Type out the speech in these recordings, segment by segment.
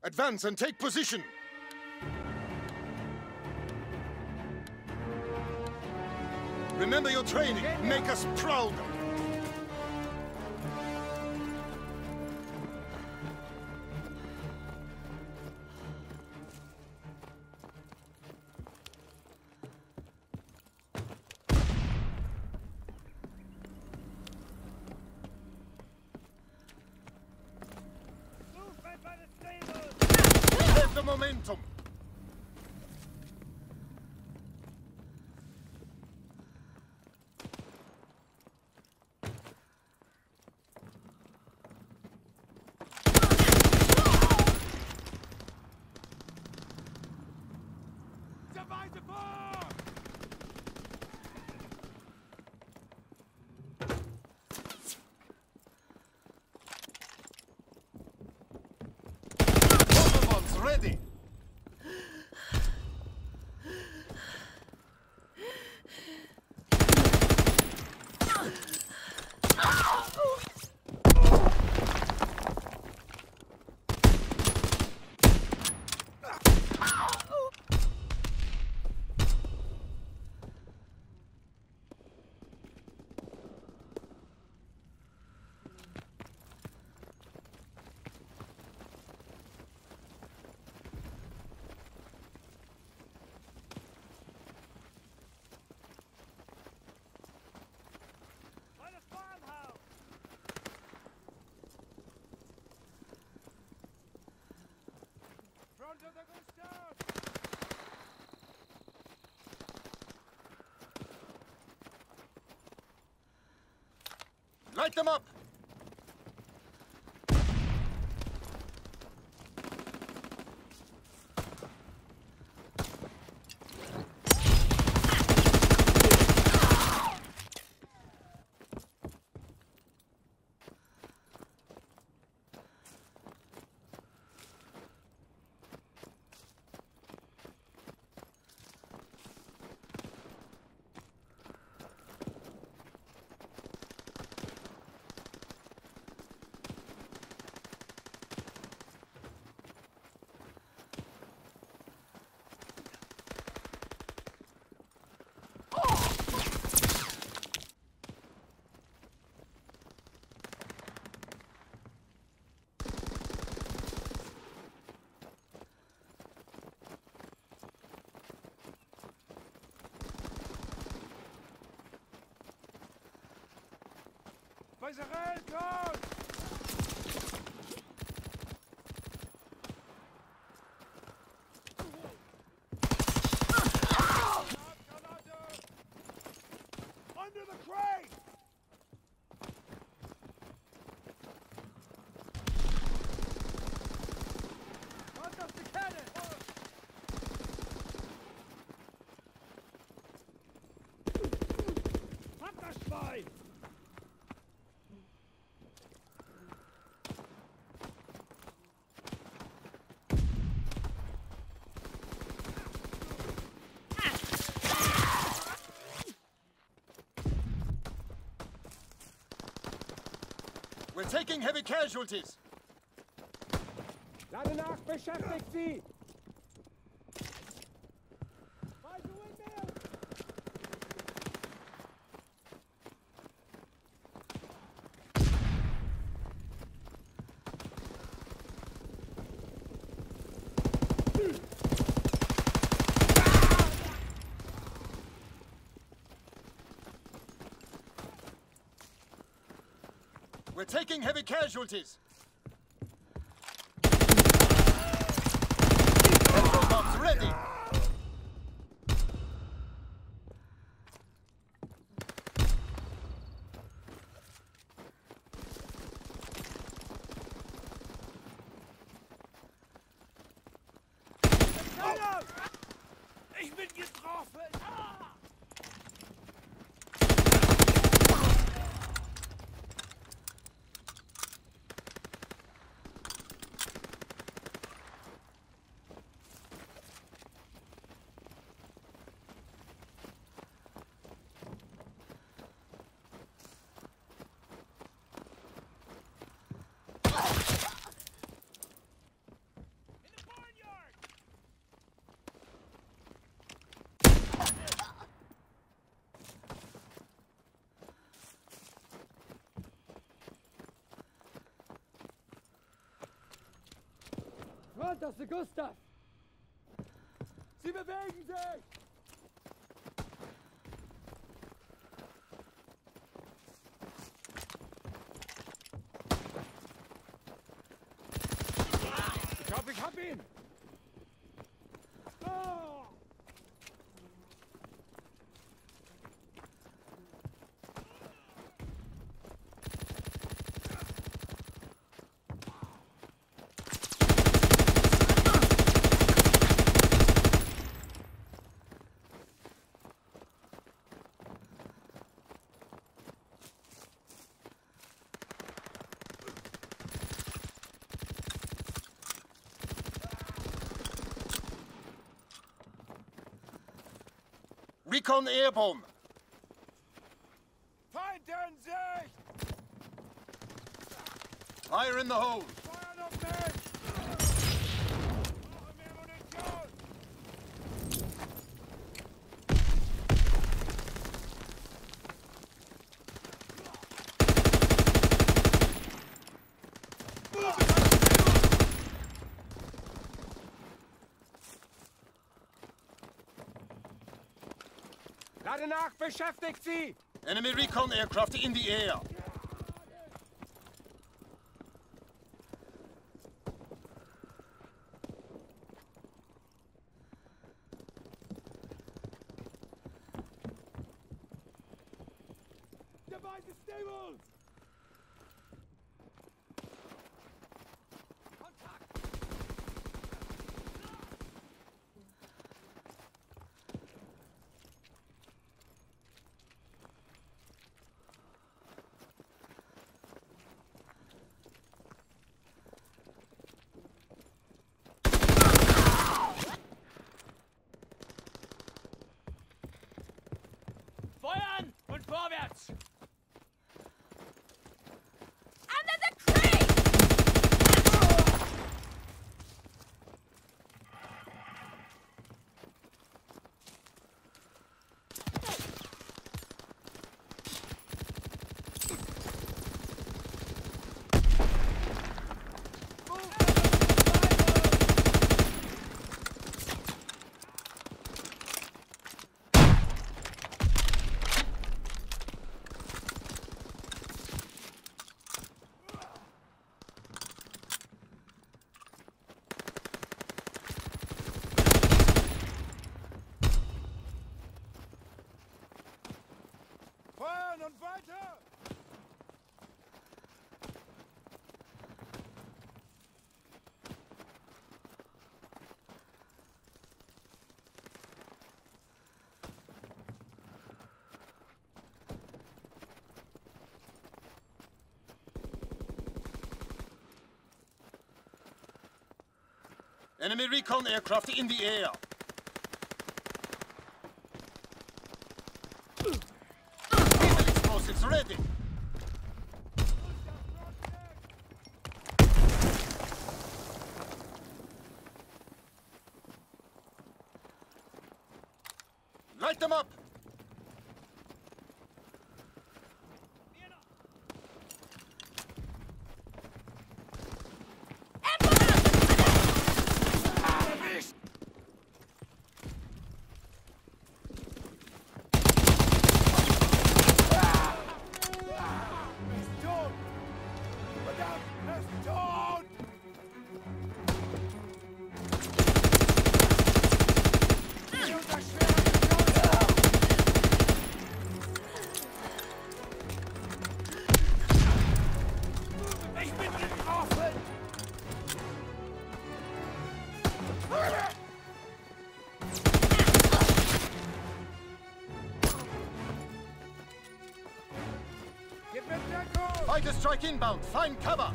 Advance and take position. Remember your training. Make us proud. Have the momentum. Ready. Light them up! Israel, go! Under the crane! Run up the cannon! Hab das Schwein! We're taking heavy casualties. Lade nach, beschäftigt sie! By the windmill! We're taking heavy casualties. Petrol bombs ready. Ich bin getroffen! Hinterste, Gustav! Sie bewegen sich! Ich hab ihn! Oh! Recon airborne. Feind in Sicht! Fire in the hole. Feuern auf mich! Brauche mehr Munition! Lade nach, beschäftigt sie! Enemy recon aircraft in the air. Divide the stables! Feuern und vorwärts! Under the crate! Feuern und weiter! Enemy recon aircraft in the air. Lethal explosives ready. Light them up. Fighter strike inbound. Find cover.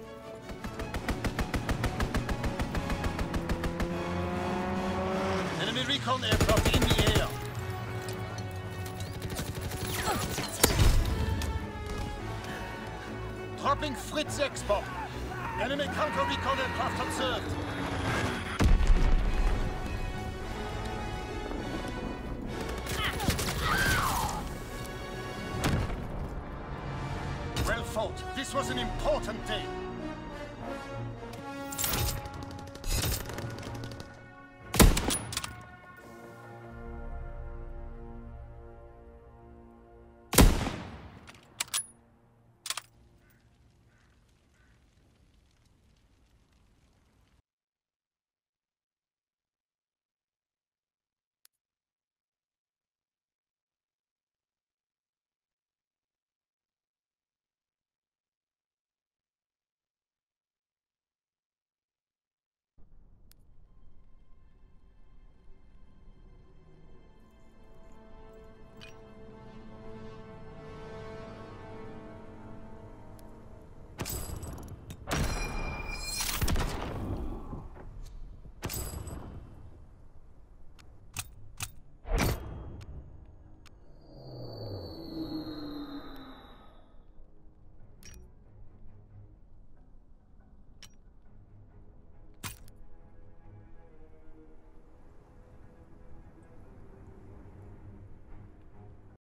Enemy recon aircraft in the air. Dropping Fritz X-bomb. Enemy counter recon aircraft observed. Well fought. This was an important day.